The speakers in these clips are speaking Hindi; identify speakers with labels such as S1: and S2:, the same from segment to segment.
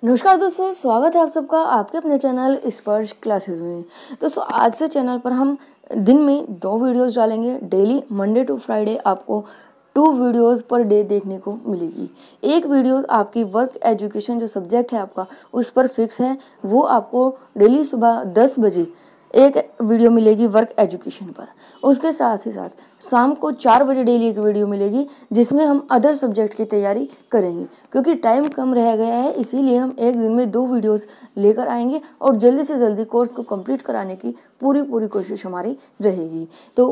S1: नमस्कार दोस्तों, स्वागत है आप सबका आपके अपने चैनल स्पर्श क्लासेस में। दोस्तों आज से चैनल पर हम दिन में 2 वीडियोस डालेंगे। डेली मंडे टू फ्राइडे आपको 2 वीडियोस पर डे देखने को मिलेगी। एक वीडियो आपकी वर्क एजुकेशन जो सब्जेक्ट है आपका उस पर फिक्स है, वो आपको डेली सुबह 10 बजे एक वीडियो मिलेगी वर्क एजुकेशन पर। उसके साथ ही साथ शाम को 4 बजे डेली एक वीडियो मिलेगी जिसमें हम अदर सब्जेक्ट की तैयारी करेंगे। क्योंकि टाइम कम रह गया है इसीलिए हम एक दिन में 2 वीडियोस लेकर आएंगे और जल्दी से जल्दी कोर्स को कंप्लीट कराने की पूरी कोशिश हमारी रहेगी। तो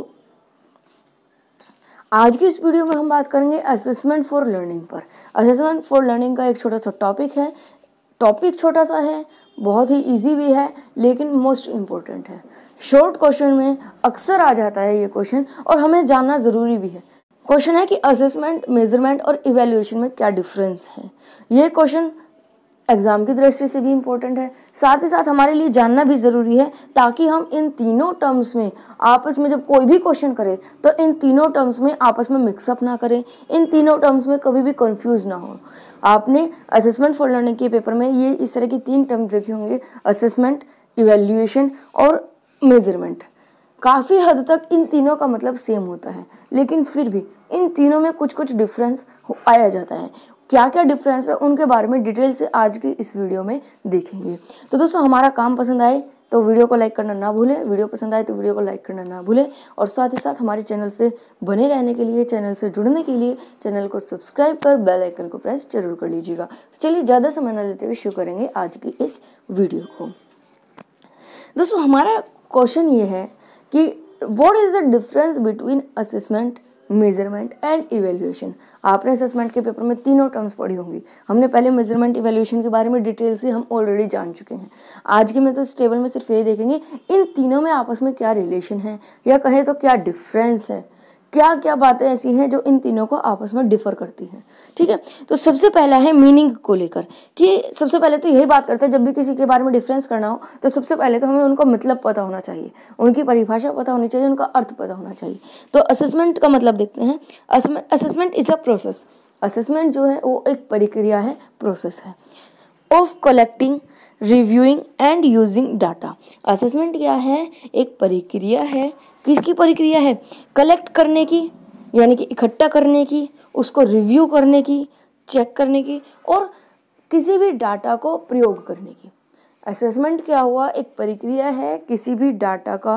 S1: आज की इस वीडियो में हम बात करेंगे असेसमेंट फॉर लर्निंग पर। असेसमेंट फॉर लर्निंग का एक छोटा सा टॉपिक है। टॉपिक छोटा सा है, बहुत ही इजी भी है, लेकिन मोस्ट इम्पोर्टेंट है। शॉर्ट क्वेश्चन में अक्सर आ जाता है ये क्वेश्चन और हमें जानना ज़रूरी भी है। क्वेश्चन है कि असेसमेंट, मेजरमेंट और इवैल्यूएशन में क्या डिफरेंस है। ये क्वेश्चन एग्जाम की दृष्टि से भी इम्पोर्टेंट है, साथ ही साथ हमारे लिए जानना भी ज़रूरी है ताकि हम इन तीनों टर्म्स में आपस में जब कोई भी क्वेश्चन करें तो इन तीनों टर्म्स में आपस में मिक्सअप ना करें, इन तीनों टर्म्स में कभी भी कंफ्यूज ना हो। आपने असेसमेंट फॉर लर्निंग के पेपर में ये इस तरह की 3 टर्म्स देखे होंगे, असेसमेंट, इवैल्यूएशन और मेजरमेंट। काफ़ी हद तक इन तीनों का मतलब सेम होता है, लेकिन फिर भी इन तीनों में कुछ डिफरेंस आया जाता है। क्या क्या डिफरेंस है उनके बारे में डिटेल से आज की इस वीडियो में देखेंगे। तो दोस्तों हमारा काम पसंद आए तो वीडियो को लाइक करना ना भूलें, वीडियो पसंद आए तो वीडियो को लाइक करना ना भूलें और साथ ही साथ हमारे चैनल से बने रहने के लिए, चैनल से जुड़ने के लिए चैनल को सब्सक्राइब कर बेल आइकन को प्रेस जरूर कर लीजिएगा। चलिए ज़्यादा समय न लेते हुए शुरू करेंगे आज की इस वीडियो को। दोस्तों हमारा क्वेश्चन ये है कि what is the difference between assessment, measurement and evaluation. आपने असेसमेंट के पेपर में तीनों टर्म्स पढ़ी होंगी। हमने पहले मेजरमेंट, इवैल्यूएशन के बारे में डिटेल से हम ऑलरेडी जान चुके हैं। आज के में तो इस टेबल में सिर्फ ये देखेंगे इन तीनों में आपस में क्या रिलेशन है या कहें तो क्या डिफरेंस है, क्या क्या बातें ऐसी हैं जो इन तीनों को आपस में डिफर करती हैं। ठीक है, तो सबसे पहला है मीनिंग को लेकर कि सबसे पहले तो यही बात करते हैं जब भी किसी के बारे में डिफरेंस करना हो तो सबसे पहले तो हमें उनको मतलब पता होना चाहिए, उनकी परिभाषा पता होनी चाहिए, उनका अर्थ पता होना चाहिए। तो असेसमेंट का मतलब देखते हैं। Assessment is a process. Assessment जो है वो एक प्रक्रिया है, प्रोसेस है of collecting, reviewing and using data. Assessment क्या है? एक प्रक्रिया है। किसकी प्रक्रिया है? कलेक्ट करने की, यानी कि इकट्ठा करने की, उसको रिव्यू करने की, चेक करने की और किसी भी डाटा को प्रयोग करने की। असेसमेंट क्या हुआ? एक प्रक्रिया है किसी भी डाटा का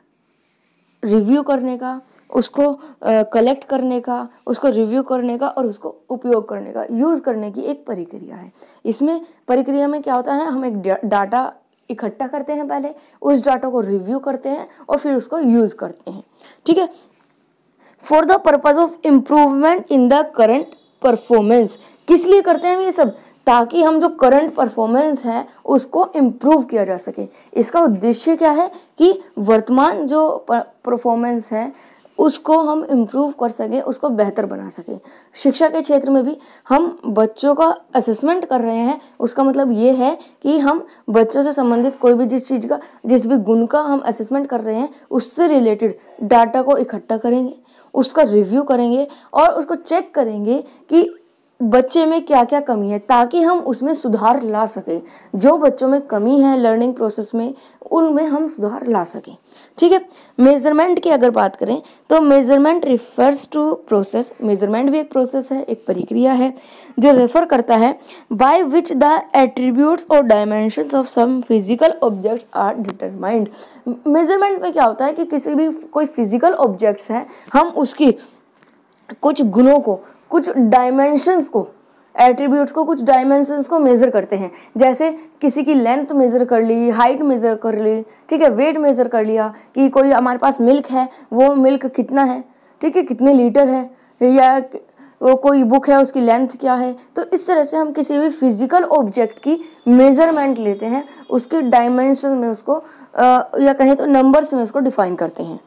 S1: रिव्यू करने का, उसको कलेक्ट करने का, उसको रिव्यू करने का और उसको उपयोग करने का, यूज़ करने की एक प्रक्रिया है। इसमें प्रक्रिया में क्या होता है, हम एक डाटा इकट्ठा करते हैं, पहले उस डाटा को रिव्यू करते हैं और फिर उसको यूज़ करते हैं। ठीक है, for the purpose of improvement in the current performance. किस लिए करते हैं हम ये सब? ताकि हम जो करंट परफॉर्मेंस है उसको इम्प्रूव किया जा सके। इसका उद्देश्य क्या है कि वर्तमान जो परफॉर्मेंस है उसको हम इम्प्रूव कर सकें, उसको बेहतर बना सकें। शिक्षा के क्षेत्र में भी हम बच्चों का असेसमेंट कर रहे हैं, उसका मतलब ये है कि हम बच्चों से संबंधित कोई भी जिस भी गुण का हम असेसमेंट कर रहे हैं उससे रिलेटेड डाटा को इकट्ठा करेंगे, उसका रिव्यू करेंगे और उसको चेक करेंगे कि बच्चे में क्या क्या कमी है ताकि हम उसमें सुधार ला सकें। जो बच्चों में कमी है लर्निंग प्रोसेस में उनमें हम सुधार ला सकें। ठीक है, मेजरमेंट की अगर बात करें तो measurement refers to process. Measurement भी एक प्रोसेस है, एक प्रक्रिया है जो रेफर करता है बाय विच द एट्रीब्यूट्स और dimensions of some physical objects are determined. Measurement में क्या होता है कि किसी भी कोई फिजिकल ऑब्जेक्ट्स है हम उसकी कुछ गुणों को, कुछ डायमेंशंस को, एट्रीब्यूट्स को, कुछ डायमेंशंस को मेज़र करते हैं। जैसे किसी की लेंथ मेज़र कर ली, हाइट मेज़र कर ली, ठीक है, वेट मेज़र कर लिया कि कोई हमारे पास मिल्क है, वो मिल्क कितना है, ठीक है, कितने लीटर है, या वो कोई बुक है उसकी लेंथ क्या है। तो इस तरह से हम किसी भी फिजिकल ऑब्जेक्ट की मेज़रमेंट लेते हैं, उसके डायमेंशन में उसको या कहें तो नंबर्स में उसको डिफाइन करते हैं।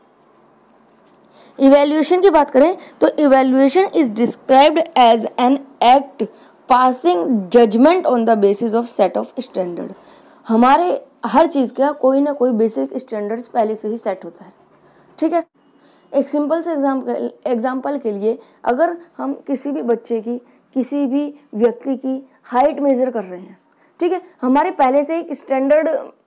S1: इवैल्यूएशन की बात करें तो evaluation is described as an act passing judgement on the basis of set of standard. हमारे हर चीज़ का कोई ना कोई बेसिक स्टैंडर्ड्स पहले से ही सेट होता है। ठीक है, एक सिंपल से एग्जाम्पल के लिए अगर हम किसी भी बच्चे की, किसी भी व्यक्ति की हाइट मेजर कर रहे हैं, ठीक है। हमारे पहले से एक स्टैंडर्ड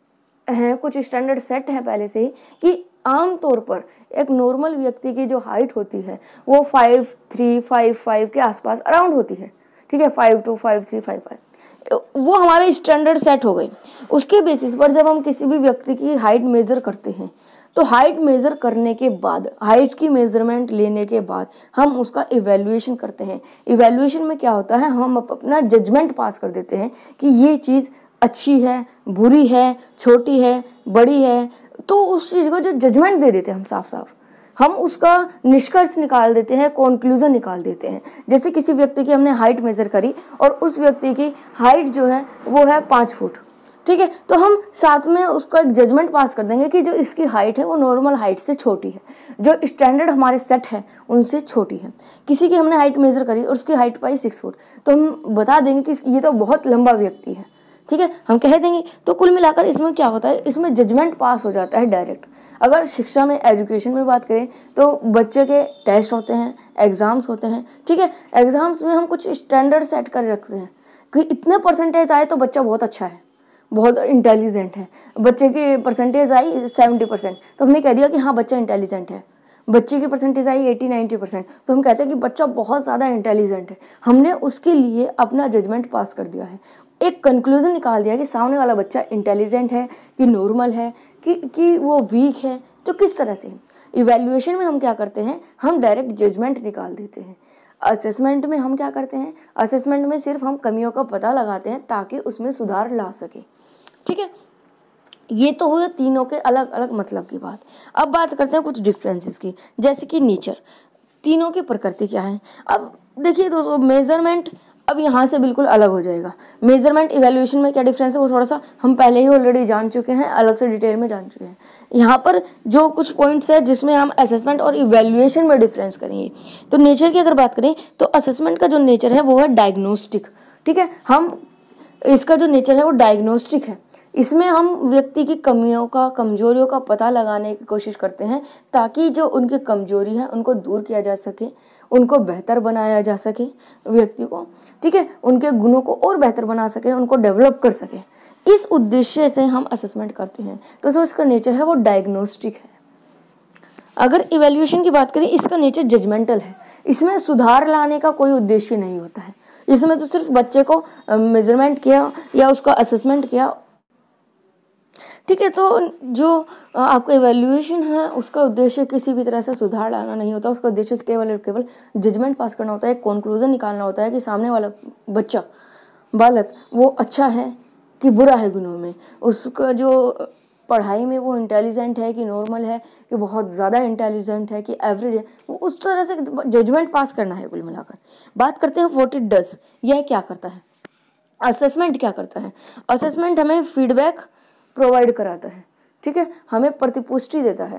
S1: है, कुछ स्टैंडर्ड सेट है पहले से ही कि आमतौर पर एक नॉर्मल व्यक्ति की जो हाइट होती है वो 5'3", 5'5" के आसपास अराउंड होती है, ठीक है। 5'2", 5'3", 5'5", वो हमारे स्टैंडर्ड सेट हो गए। उसके बेसिस पर जब हम किसी भी व्यक्ति की हाइट मेजर करते हैं तो हाइट मेजर करने के बाद, हाइट की मेजरमेंट लेने के बाद हम उसका इवैल्यूएशन करते हैं। इवैल्यूएशन में क्या होता है, हम अपना जजमेंट पास कर देते हैं कि ये चीज़ अच्छी है, बुरी है, छोटी है, बड़ी है। तो उस चीज़ को जो जजमेंट दे देते हैं हम साफ साफ, हम उसका निष्कर्ष निकाल देते हैं, कंक्लूजन निकाल देते हैं। जैसे किसी व्यक्ति की हमने हाइट मेजर करी और उस व्यक्ति की हाइट जो है वो है 5 फुट, ठीक है। तो हम साथ में उसका एक जजमेंट पास कर देंगे कि जो इसकी हाइट है वो नॉर्मल हाइट से छोटी है, जो स्टैंडर्ड हमारे सेट है उनसे छोटी है। किसी की हमने हाइट मेजर करी और उसकी हाइट पाई 6 फुट, तो हम बता देंगे कि ये तो बहुत लंबा व्यक्ति है, ठीक है, हम कह देंगे। तो कुल मिलाकर इसमें क्या होता है, इसमें जजमेंट पास हो जाता है डायरेक्ट। अगर शिक्षा में, एजुकेशन में बात करें तो बच्चे के टेस्ट होते हैं, एग्जाम्स होते हैं, ठीक है। एग्जाम्स में हम कुछ स्टैंडर्ड सेट कर रखते हैं कि इतने परसेंटेज आए तो बच्चा बहुत अच्छा है, बहुत इंटेलिजेंट है। बच्चे की परसेंटेज आई 70%, तो हमने कह दिया कि हाँ बच्चा इंटेलिजेंट है। बच्चे की परसेंटेज आई 80-90%, तो हम कहते हैं कि बच्चा बहुत ज़्यादा इंटेलिजेंट है। हमने उसके लिए अपना जजमेंट पास कर दिया है, एक कंक्लूजन निकाल दिया कि सामने वाला बच्चा इंटेलिजेंट है कि नॉर्मल है कि वो वीक है, तो किस तरह से। इवैल्यूएशन में हम क्या करते हैं, हम डायरेक्ट जजमेंट निकाल देते हैं। असेसमेंट में हम क्या करते हैं, असेसमेंट में सिर्फ हम कमियों का पता लगाते हैं ताकि उसमें सुधार ला सके, ठीक है। ये तो हुए तीनों के अलग अलग मतलब की बात। अब बात करते हैं कुछ डिफरेंसेस की, जैसे कि नेचर, तीनों की प्रकृति क्या है। अब देखिए दोस्तों, मेजरमेंट अब यहाँ से बिल्कुल अलग हो जाएगा। मेजरमेंट इवैल्यूएशन में क्या डिफरेंस है वो थोड़ा सा हम पहले ही ऑलरेडी जान चुके हैं, अलग से डिटेल में जान चुके हैं। यहाँ पर जो कुछ पॉइंट्स है जिसमें हम असेसमेंट और इवैल्यूएशन में डिफरेंस करेंगे। तो नेचर की अगर बात करें तो असेसमेंट का जो नेचर है वो है डायग्नोस्टिक, ठीक है। हम इसका जो नेचर है वो डायग्नोस्टिक है। इसमें हम व्यक्ति की कमियों का, कमजोरियों का पता लगाने की कोशिश करते हैं ताकि जो उनकी कमजोरी है उनको दूर किया जा सके, उनको बेहतर बनाया जा सके व्यक्ति को, ठीक है, उनके गुणों को और बेहतर बना सके, उनको डेवलप कर सके। इस उद्देश्य से हम असेसमेंट करते हैं। तो जो इसका नेचर है वो डायग्नोस्टिक है। अगर इवैल्यूएशन की बात करें, इसका नेचर जजमेंटल है। इसमें सुधार लाने का कोई उद्देश्य नहीं होता है। इसमें तो सिर्फ बच्चे को मेजरमेंट किया या उसका असेसमेंट किया, ठीक है। तो जो आपका इवैल्यूएशन है उसका उद्देश्य किसी भी तरह से सुधार लाना नहीं होता। उसका उद्देश्य केवल और केवल जजमेंट पास करना होता है, कंक्लूजन निकालना होता है कि सामने वाला बच्चा, बालक वो अच्छा है कि बुरा है गुणों में, उसका जो पढ़ाई में वो इंटेलिजेंट है कि नॉर्मल है, कि बहुत ज़्यादा इंटेलिजेंट है कि एवरेज है, वो उस तरह से जजमेंट पास करना है कुल मिलाकर। बात करते हैं व्हाट इट डज, यह क्या करता है। असेसमेंट क्या करता है, असेसमेंट हमें फीडबैक प्रोवाइड कराता है, ठीक है, हमें प्रतिपुष्टि देता है,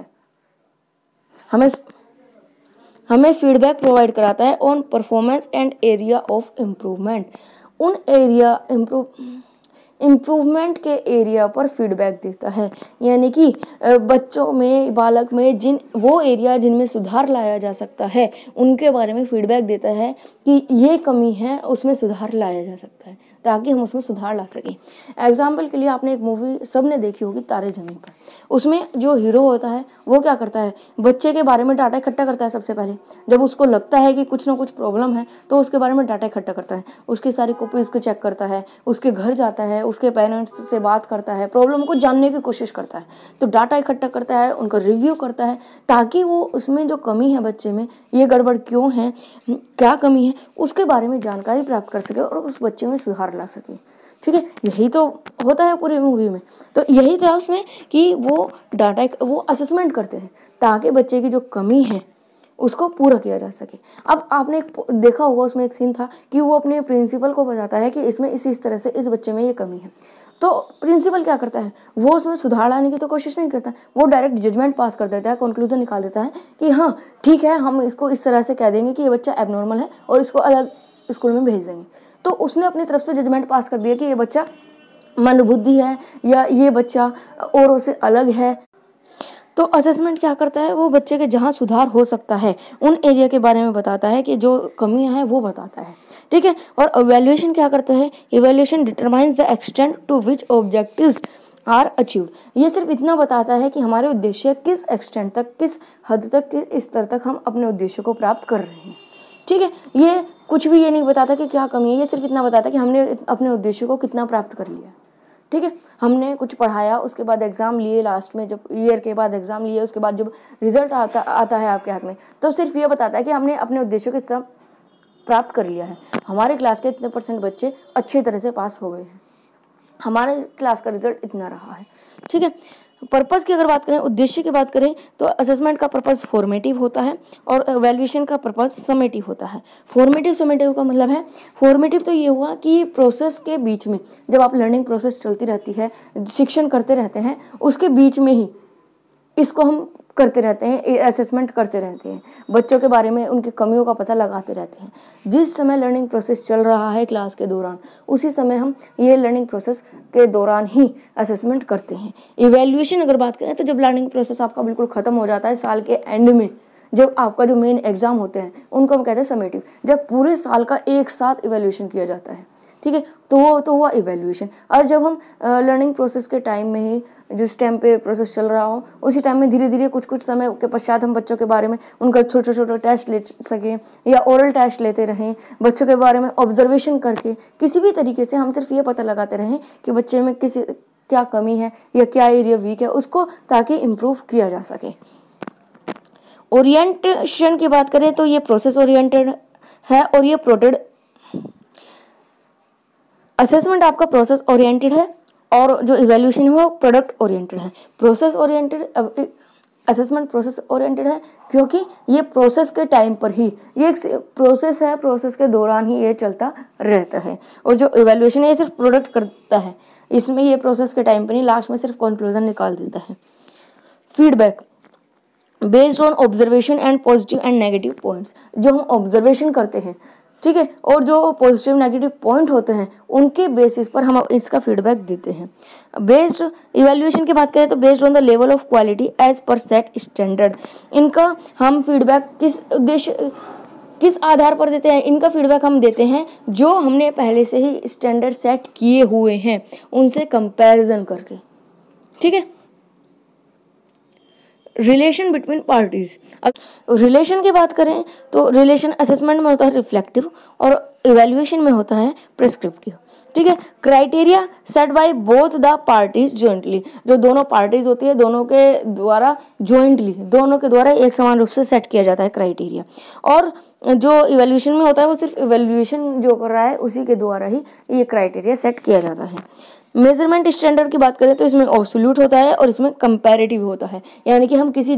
S1: हमें फीडबैक प्रोवाइड कराता है on performance and area of improvement. उन एरिया इम्प्रूवमेंट के एरिया पर फीडबैक देता है, यानी कि बच्चों में, बालक में जिन वो एरिया जिनमें सुधार लाया जा सकता है उनके बारे में फीडबैक देता है कि ये कमी है, उसमें सुधार लाया जा सकता है ताकि हम उसमें सुधार ला सकें। एग्जाम्पल के लिए आपने एक मूवी सब ने देखी होगी, तारे ज़मीन पर। उसमें जो हीरो होता है वो क्या करता है, बच्चे के बारे में डाटा इकट्ठा करता है। सबसे पहले जब उसको लगता है कि कुछ ना कुछ प्रॉब्लम है तो उसके बारे में डाटा इकट्ठा करता है, उसकी सारी कॉपीज़ को चेक करता है, उसके घर जाता है, उसके पेरेंट्स से बात करता है, प्रॉब्लम को जानने की कोशिश करता है। तो डाटा इकट्ठा करता है, उनका रिव्यू करता है ताकि वो उसमें जो कमी है बच्चे में, ये गड़बड़ क्यों है, क्या कमी है, उसके बारे में जानकारी प्राप्त कर सके और उस बच्चे में सुधार ला सके, ठीक है। यही तो होता है पूरी मूवी में। तो यही था उसमें कि वो डाटा, वो असेसमेंट करते हैं ताकि बच्चे की जो कमी है उसको पूरा किया जा सके। अब आपने देखा होगा उसमें एक सीन था कि वो अपने प्रिंसिपल को बताता है कि इसमें इस तरह से इस बच्चे में ये कमी है। तो प्रिंसिपल क्या करता है, वो उसमें सुधार लाने की तो कोशिश नहीं करता, वो डायरेक्ट जजमेंट पास कर देता है, कंक्लूजन निकाल देता है कि हाँ ठीक है, हम इसको इस तरह से कह देंगे कि ये बच्चा एबनॉर्मल है और इसको अलग स्कूल में भेज देंगे। तो उसने अपनी तरफ से जजमेंट पास कर दिया कि ये बच्चा मंदबुद्धि है या ये बच्चा औरों से अलग है। तो असेसमेंट क्या करता है, वो बच्चे के जहाँ सुधार हो सकता है उन एरिया के बारे में बताता है कि जो कमियां हैं वो बताता है ठीक है। और इवैल्यूएशन क्या करता है, evaluation determines the extent to which objectives are achieved. ये सिर्फ इतना बताता है कि हमारे उद्देश्य किस एक्सटेंट तक, किस हद तक, किस स्तर तक हम अपने उद्देश्य को प्राप्त कर रहे हैं। ठीक है, ये कुछ भी ये नहीं बताता कि क्या कमी है, ये सिर्फ इतना बताता है कि हमने अपने उद्देश्य को कितना प्राप्त कर लिया। ठीक है, हमने कुछ पढ़ाया, उसके बाद एग्जाम लिए, लास्ट में जब ईयर के बाद एग्जाम लिए, उसके बाद जब रिजल्ट आता है आपके हाथ में, तो सिर्फ ये बताता है कि हमने अपने उद्देश्य को कितना प्राप्त कर लिया है। हमारे क्लास के इतने % बच्चे अच्छी तरह से पास हो गए हैं, हमारे क्लास का रिजल्ट इतना रहा है। ठीक है, पर्पस की अगर बात करें, उद्देश्य की बात करें, तो असेसमेंट का पर्पस फॉर्मेटिव होता है और एवेल्यूएशन का पर्पस समेटिव होता है। फॉर्मेटिव समेटिव का मतलब है, फॉर्मेटिव तो ये हुआ कि प्रोसेस के बीच में, जब आप लर्निंग प्रोसेस चलती रहती है, शिक्षण करते रहते हैं, उसके बीच में ही इसको हम करते रहते हैं, असेसमेंट करते रहते हैं, बच्चों के बारे में उनकी कमियों का पता लगाते रहते हैं। जिस समय लर्निंग प्रोसेस चल रहा है क्लास के दौरान, उसी समय हम ये लर्निंग प्रोसेस के दौरान ही असेसमेंट करते हैं। इवैल्यूएशन अगर बात करें, तो जब लर्निंग प्रोसेस आपका बिल्कुल ख़त्म हो जाता है, साल के एंड में जब आपका जो मेन एग्जाम होते हैं, उनको हम कहते हैं समेटिव, जब पूरे साल का एक साथ इवैल्यूएशन किया जाता है। ठीक है, तो वो हुआ इवैल्यूएशन। और जब हम लर्निंग प्रोसेस के टाइम में ही, जिस टाइम पे प्रोसेस चल रहा हो, उसी टाइम में धीरे धीरे कुछ समय के पश्चात हम बच्चों के बारे में उनका छोटे छोटे टेस्ट ले सकें या ओरल टेस्ट लेते रहें, बच्चों के बारे में ऑब्जर्वेशन करके किसी भी तरीके से हम सिर्फ ये पता लगाते रहें कि बच्चे में क्या कमी है या क्या एरिया वीक है, उसको ताकि इम्प्रूव किया जा सके। ओरिएंटेशन की बात करें तो ये प्रोसेस ओरिएंटेड है और ये प्रोडक्ट असेसमेंट आपका प्रोसेस ओरिएंटेड है और जो इवैल्यूएशन है वो प्रोडक्ट ओरिएंटेड है। Process oriented assessment process oriented है क्योंकि ये प्रोसेस के टाइम पर ही, ये एक प्रोसेस है, प्रोसेस के दौरान ही ये चलता रहता है। और जो इवैल्यूएशन है ये सिर्फ प्रोडक्ट करता है, इसमें ये प्रोसेस के टाइम पर नहीं, लास्ट में सिर्फ कंक्लूजन निकाल देता है। Feedback based on observation and positive and negative points, जो हम ऑब्जर्वेशन करते हैं, ठीक है, और जो पॉजिटिव नेगेटिव पॉइंट होते हैं उनके बेसिस पर हम इसका फीडबैक देते हैं। बेस्ड इवैल्यूएशन की बात करें तो based on the level of quality as per set standard, इनका हम फीडबैक किस उद्देश्य, किस आधार पर देते हैं, इनका फीडबैक हम देते हैं जो हमने पहले से ही स्टैंडर्ड सेट किए हुए हैं उनसे कंपैरिजन करके। ठीक है, रिलेशन बिटवीन पार्टीज, रिलेशन की बात करें तो रिलेशन असेसमेंट में होता है रिफ्लेक्टिव और इवैल्यूएशन में होता है प्रेस्क्रिप्टिव। ठीक है, criteria set by both the parties jointly, जो दोनों पार्टीज होती है दोनों के द्वारा जॉइंटली, दोनों के द्वारा एक समान रूप से सेट किया जाता है क्राइटेरिया। और जो इवैल्यूएशन में होता है वो सिर्फ इवैल्यूएशन जो कर रहा है उसी के द्वारा ही ये क्राइटेरिया सेट किया जाता है। मेजरमेंट स्टैंडर्ड की बात करें तो इसमें एब्सोल्यूट होता है और इसमें कंपैरेटिव होता है, यानी कि हम किसी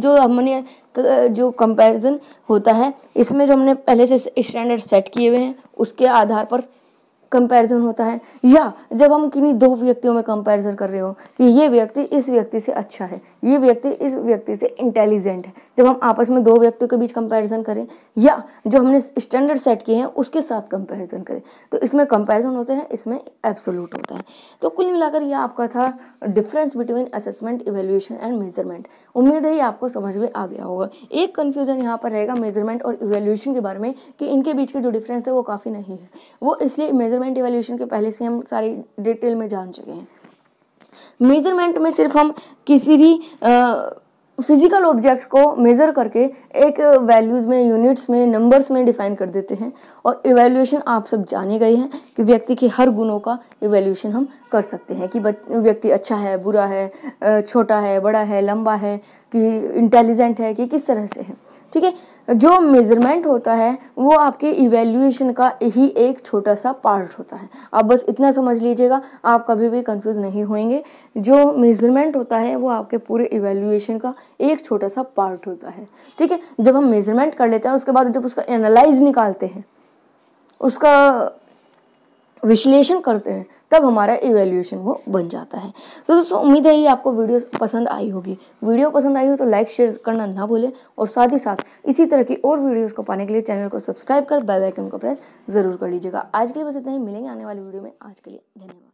S1: जो कंपैरिजन होता है इसमें जो हमने पहले से स्टैंडर्ड सेट किए हुए हैं उसके आधार पर कंपैरिजन होता है, या जब हम किन्हीं दो व्यक्तियों में कंपैरिजन कर रहे हो कि ये व्यक्ति इस व्यक्ति से अच्छा है, ये व्यक्ति इस व्यक्ति से इंटेलिजेंट है, जब हम आपस में दो व्यक्तियों के बीच कंपैरिजन करें या जो हमने स्टैंडर्ड सेट किए हैं उसके साथ कंपैरिजन करें, तो इसमें कंपैरिजन होते हैं, इसमें एब्सोल्यूट होता है। तो कुल मिलाकर ये आपका था difference between assessment, evaluation and measurement. उम्मीद है ये आपको समझ में आ गया होगा। एक कन्फ्यूजन यहाँ पर रहेगा मेजरमेंट और इवैल्यूएशन के बारे में कि इनके बीच के जो डिफरेंस है वो काफ़ी नहीं है, वो इसलिए मेजरमेंट इवैल्यूएशन के पहले से हम सारी डिटेल में जान चुके हैं। मेजरमेंट में सिर्फ हम किसी भी फिजिकल ऑब्जेक्ट को मेज़र करके एक वैल्यूज़ में, यूनिट्स में, नंबर्स में डिफाइन कर देते हैं। और इवैल्यूएशन आप सब जाने गए हैं कि व्यक्ति के हर गुणों का इवैल्यूएशन हम कर सकते हैं कि व्यक्ति अच्छा है, बुरा है, छोटा है, बड़ा है, लंबा है, कि इंटेलिजेंट है, कि किस तरह से है। ठीक है, जो मेजरमेंट होता है वो आपके इवैल्यूएशन का ही एक छोटा सा पार्ट होता है। आप बस इतना समझ लीजिएगा, आप कभी भी कंफ्यूज नहीं होंगे। जो मेजरमेंट होता है वो आपके पूरे इवैल्यूएशन का एक छोटा सा पार्ट होता है। ठीक है, जब हम मेजरमेंट कर लेते हैं उसके बाद जब उसका एनालाइज निकालते हैं, उसका विश्लेषण करते हैं, तब हमारा इवैल्यूएशन वो बन जाता है। तो दोस्तों उम्मीद है ये आपको वीडियो पसंद आई होगी। वीडियो पसंद आई हो तो लाइक शेयर करना ना भूलें और साथ ही साथ इसी तरह की और वीडियोस को पाने के लिए चैनल को सब्सक्राइब कर बेल आइकन को प्रेस जरूर कर लीजिएगा। आज के लिए बस इतना ही, मिलेंगे आने वाली वीडियो में। आज के लिए धन्यवाद।